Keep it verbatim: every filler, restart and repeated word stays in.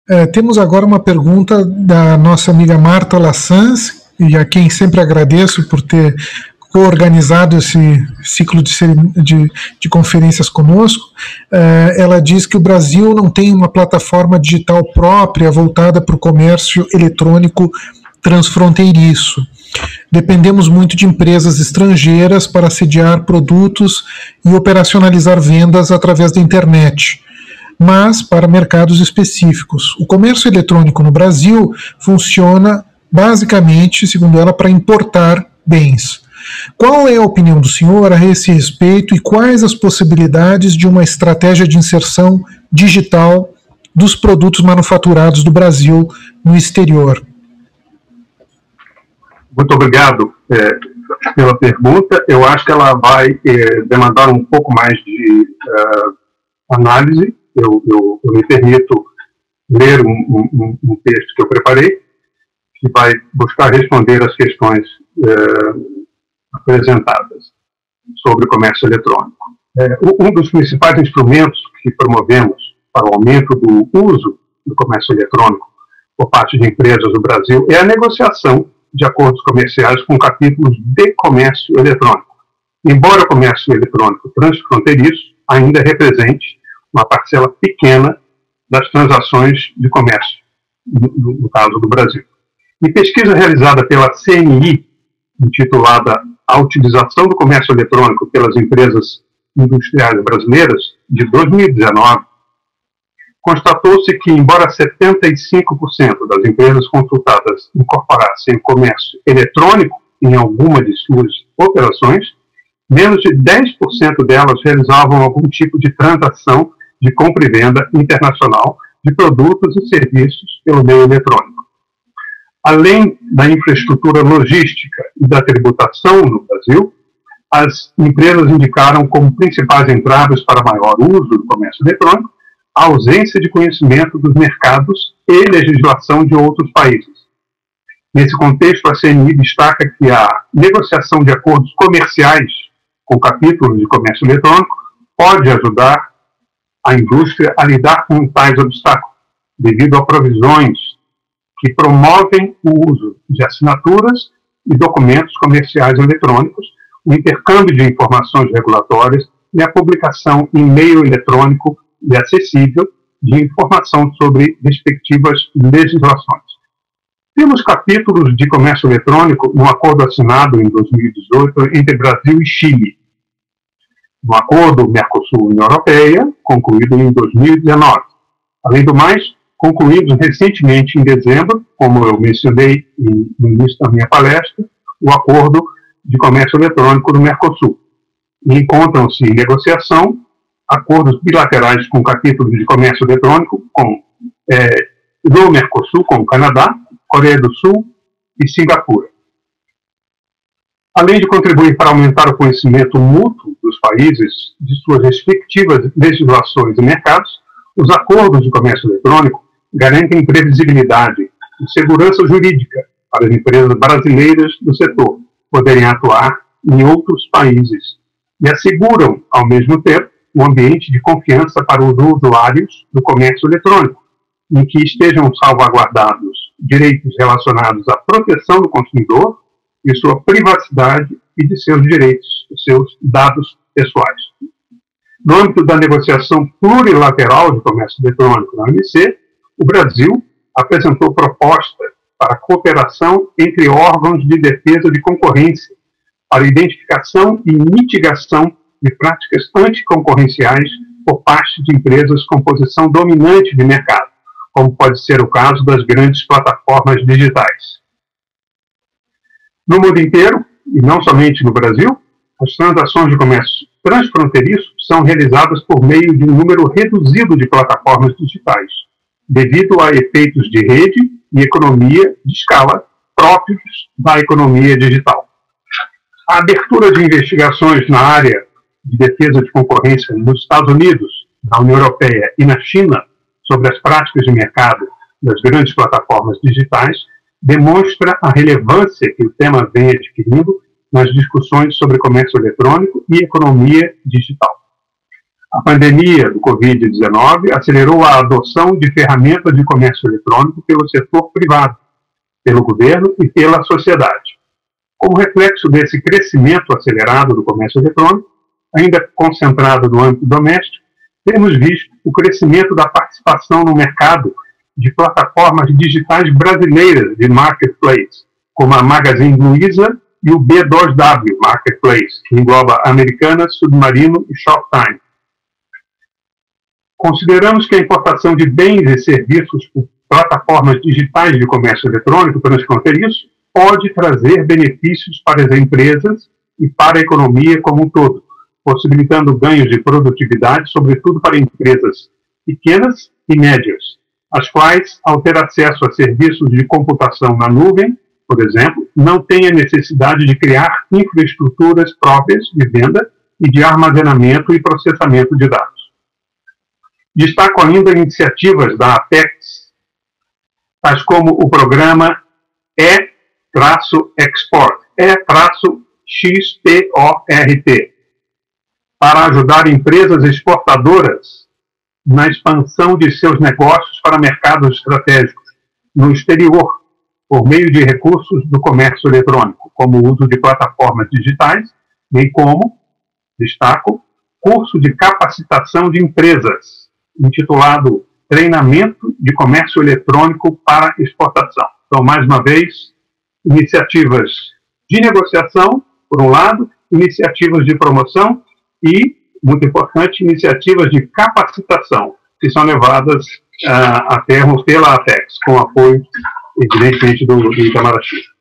É, temos agora uma pergunta da nossa amiga Marta Lassans, e a quem sempre agradeço por ter co-organizado esse ciclo de, de, de conferências conosco. É, ela diz que o Brasil não tem uma plataforma digital própria voltada para o comércio eletrônico transfronteiriço. Dependemos muito de empresas estrangeiras para sediar produtos e operacionalizar vendas através da internet, mas para mercados específicos. O comércio eletrônico no Brasil funciona basicamente, segundo ela, para importar bens. Qual é a opinião do senhor a esse respeito e quais as possibilidades de uma estratégia de inserção digital dos produtos manufaturados do Brasil no exterior? Muito obrigado é, pela pergunta. Eu acho que ela vai é, demandar um pouco mais de uh, análise. Eu, eu, eu me permito ler um, um, um texto que eu preparei, que vai buscar responder as questões uh, apresentadas sobre o comércio eletrônico. É, um dos principais instrumentos que promovemos para o aumento do uso do comércio eletrônico por parte de empresas do Brasil é a negociação de acordos comerciais com capítulos de comércio eletrônico. Embora o comércio eletrônico transfronteiriço ainda represente uma parcela pequena das transações de comércio, no, no caso do Brasil. Em pesquisa realizada pela C N I, intitulada A Utilização do Comércio Eletrônico pelas Empresas Industriais Brasileiras, de dois mil e dezenove, constatou-se que, embora setenta e cinco por cento das empresas consultadas incorporassem o comércio eletrônico em alguma de suas operações, menos de dez por cento delas realizavam algum tipo de transação de compra e venda internacional de produtos e serviços pelo meio eletrônico. Além da infraestrutura logística e da tributação no Brasil, as empresas indicaram como principais entraves para maior uso do comércio eletrônico a ausência de conhecimento dos mercados e legislação de outros países. Nesse contexto, a C N I destaca que a negociação de acordos comerciais com capítulos de comércio eletrônico pode ajudar a indústria a lidar com tais obstáculos, devido a provisões que promovem o uso de assinaturas e documentos comerciais eletrônicos, o intercâmbio de informações regulatórias e a publicação em meio eletrônico e acessível de informação sobre respectivas legislações. Temos capítulos de comércio eletrônico no acordo assinado em dois mil e dezoito entre Brasil e Chile, no acordo Mercosul-União Europeia, concluído em dois mil e dezenove. Além do mais, concluímos recentemente em dezembro, como eu mencionei no início da minha palestra, o acordo de comércio eletrônico do Mercosul. E encontram-se em negociação acordos bilaterais com capítulos de comércio eletrônico com, é, do Mercosul, com o Canadá, Coreia do Sul e Singapura. Além de contribuir para aumentar o conhecimento mútuo dos países de suas respectivas legislações e mercados, os acordos de comércio eletrônico garantem previsibilidade e segurança jurídica para as empresas brasileiras do setor poderem atuar em outros países e asseguram, ao mesmo tempo, um ambiente de confiança para os usuários do comércio eletrônico, em que estejam salvaguardados direitos relacionados à proteção do consumidor e sua privacidade e de seus direitos, seus dados pessoais. No âmbito da negociação plurilateral de comércio eletrônico na O M C, o Brasil apresentou proposta para cooperação entre órgãos de defesa de concorrência para identificação e mitigação de práticas anticoncorrenciais por parte de empresas com posição dominante de mercado, como pode ser o caso das grandes plataformas digitais. No mundo inteiro, e não somente no Brasil, as transações de comércio transfronteiriço são realizadas por meio de um número reduzido de plataformas digitais, devido a efeitos de rede e economia de escala próprios da economia digital. A abertura de investigações na área de defesa de concorrência nos Estados Unidos, na União Europeia e na China sobre as práticas de mercado das grandes plataformas digitais demonstra a relevância que o tema vem adquirindo nas discussões sobre comércio eletrônico e economia digital. A pandemia do Covid dezenove acelerou a adoção de ferramentas de comércio eletrônico pelo setor privado, pelo governo e pela sociedade. Como reflexo desse crescimento acelerado do comércio eletrônico, ainda concentrado no âmbito doméstico, temos visto o crescimento da participação no mercado de plataformas digitais brasileiras de marketplace, como a Magazine Luiza e o B dois W Marketplace, que engloba Americanas, Submarino e Shoptime. Consideramos que a importação de bens e serviços por plataformas digitais de comércio eletrônico transfronteiriço pode trazer benefícios para as empresas e para a economia como um todo, possibilitando ganhos de produtividade, sobretudo para empresas pequenas e médias, as quais, ao ter acesso a serviços de computação na nuvem, por exemplo, não têm a necessidade de criar infraestruturas próprias de venda e de armazenamento e processamento de dados. Destaco ainda iniciativas da Apex, tais como o programa E-Export, E-X P O R T, para ajudar empresas exportadoras na expansão de seus negócios para mercados estratégicos no exterior, por meio de recursos do comércio eletrônico, como o uso de plataformas digitais, bem como, destaco, curso de capacitação de empresas, intitulado Treinamento de Comércio Eletrônico para Exportação. Então, mais uma vez, iniciativas de negociação, por um lado, iniciativas de promoção e, muito importante, iniciativas de capacitação, que são levadas uh, a termo pela Apex, com apoio, evidentemente, do, do Itamaraty.